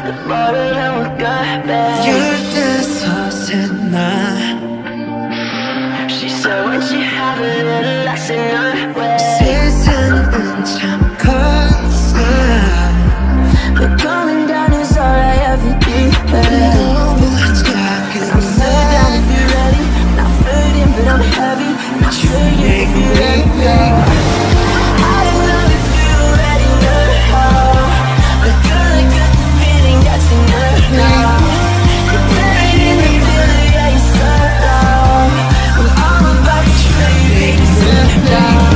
말을 해볼까, babe. 열대서 나 She said when she have a little accent on way. 세상은 참 컸어 But coming down is all I ever did, babe. 너무 작은 I'm slow down if you're ready. Not fading but I'm heavy. Not sure if you're ready, babe. I don't know if you're ready now, but girl, I got the feeling that's enough now. You're buried in the feeling, yeah, you're so low. Well, I'm about to trade it now.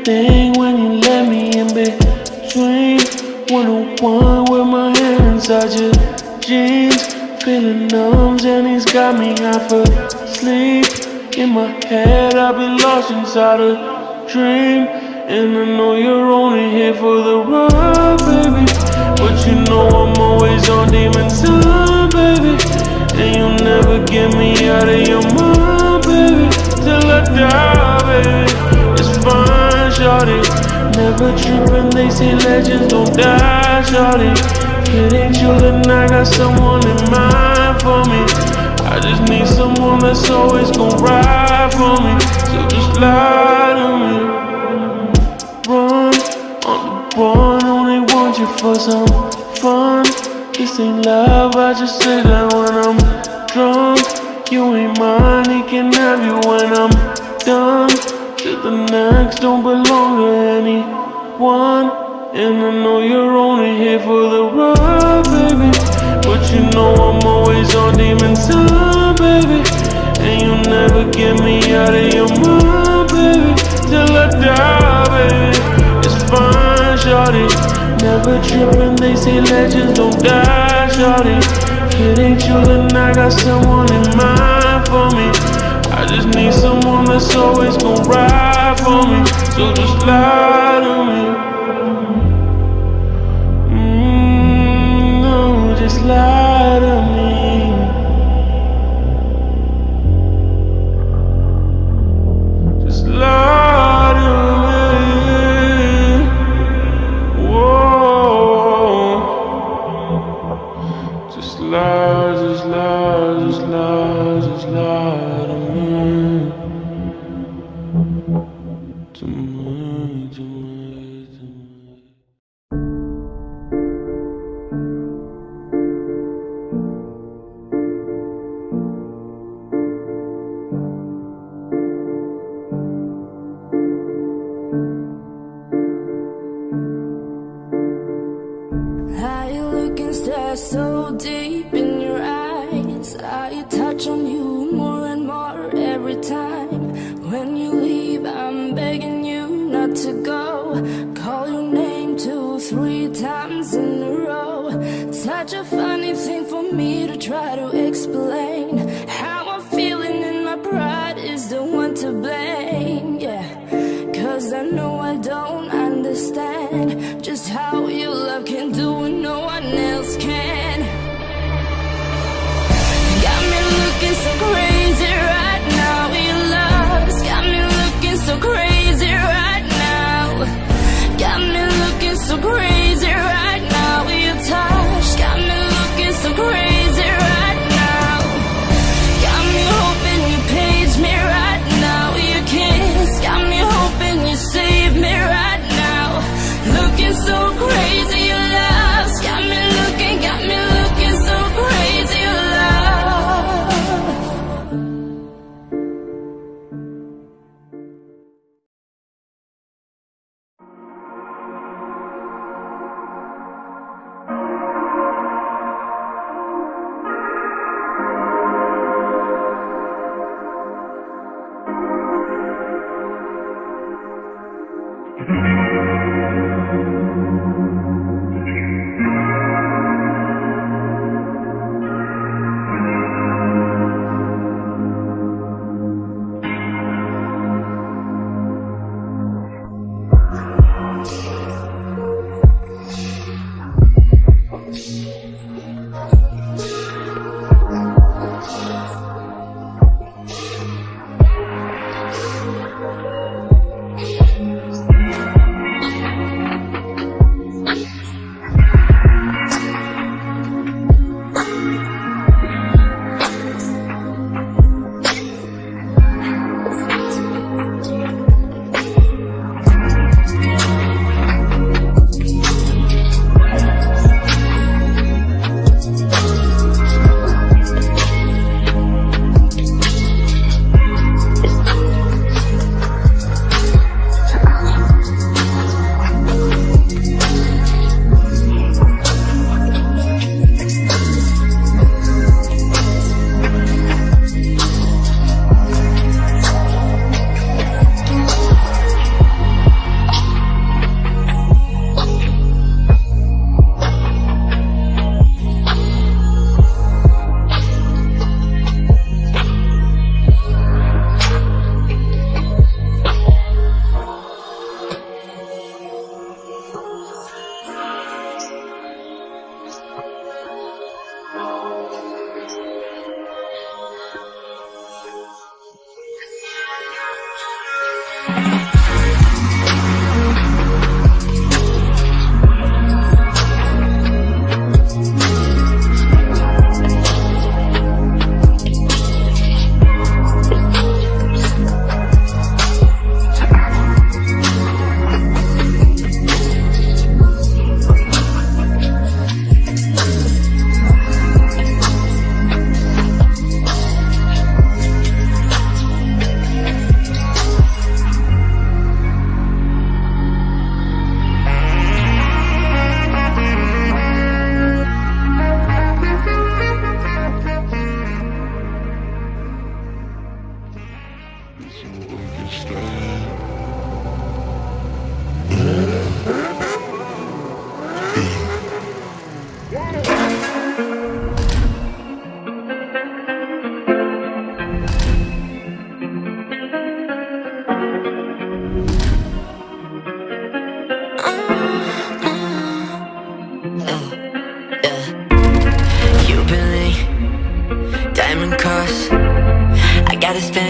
everything when you let me in between. 101 with my hand inside your jeans, feeling numbs and he's got me half asleep. In my head I've been lost inside a dream, and I know you're only here for the ride, baby, but you know I'm always on demon time, baby, and you'll never get me out of your mind, baby, till I die, baby. It's fine, shawty, never tripping, they say legends don't die, shawty. If it ain't you, then I got someone in mind for me. I just need someone that's always gon' ride for me, so just lie to me. Run, on the run, only want you for some fun. This ain't love, I just say that when I'm drunk. You ain't mine, he can have you when I'm done. To the next, don't belong to anyone, and I know you're only here for the ride, baby, but you know I'm always on demon time, baby, and you'll never get me out of your mind, baby, till I die, baby. It's fine, shawty, never tripping, they say legends don't die, shawty. If it ain't you, then I got someone in mind for me. I just need someone that's always gon' ride for me, so just lie to me. No, just lie to me. Just lie to me. Whoa. Just lie, just lie, just lie, just lie to me. To me, to me, to me. I look and stare so deep in your eyes. I touch on you more and more every time. When you leave, I'm begging you not to go. Call your name 2, 3 times in a row. Such a funny thing for me to try to explain. How I'm feeling and my pride is the one to blame, yeah. Cause I know I don't understand just how your love can do what no one else can. Got me looking so crazy right now. Your love's got me looking so crazy right now. Got me looking so crazy right now. Your touch got me looking so crazy right now. Got me hoping you page me right now. Your kiss got me hoping you save me right now. Looking so crazy, you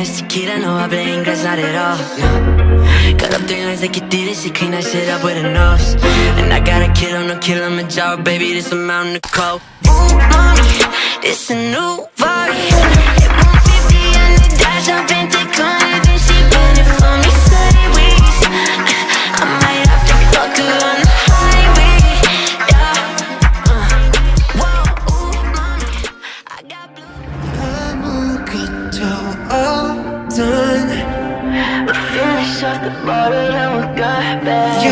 this tequila, no habla inglés, not at all, no. Cut up 3 lines like you did it, she clean that shit up with her nose. And I gotta kill him, no Kilimanjaro, baby, this a mountain of coke. Ooh, mommy, this a new body. Hit 150 on the dash, I've been declining, then she bend it for me sideways. I might have to fuck her on the highway, yeah. Whoa, ooh, mommy, I got blue. 아무것도 없던 We finish off the bottle and we got back.